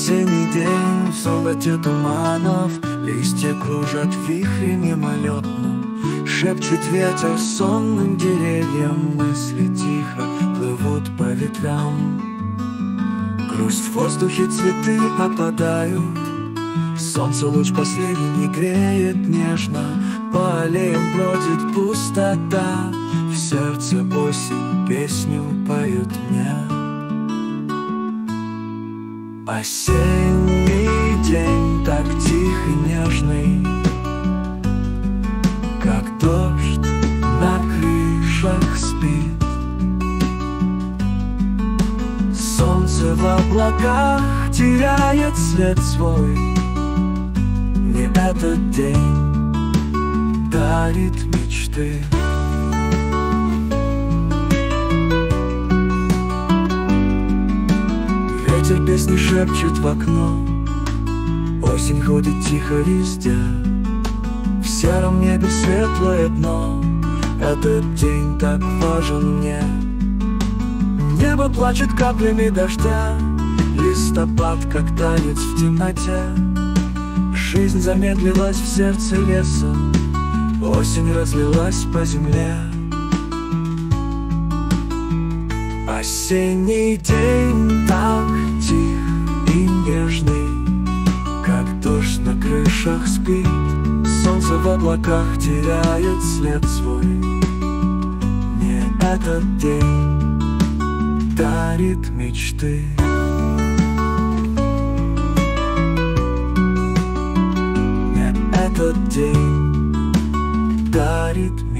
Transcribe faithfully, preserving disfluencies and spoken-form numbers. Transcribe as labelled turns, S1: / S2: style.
S1: Осенний день в золоте туманов, листья кружат в вихре мимолетном. Шепчет ветер сонным деревьям, мысли тихо плывут по ветрам. Грусть в воздухе, цветы опадают, солнце луч последний греет нежно. По аллеям бродит пустота, в сердце осень песню поют мне. Осенний день так тих и нежный, как дождь на крышах спит. Солнце в облаках теряет след свой. Не этот день дарит мечты. Ветер песни шепчет в окно, осень ходит тихо везде. В сером небе светлое дно, этот день так важен мне. Небо плачет каплями дождя, листопад как танец в темноте. Жизнь замедлилась в сердце леса, осень разлилась по земле. Осенний день так тих и нежный, как дождь на крышах спит. Солнце в облаках теряет след свой. Мне этот день дарит мечты. Мне этот день дарит мечты.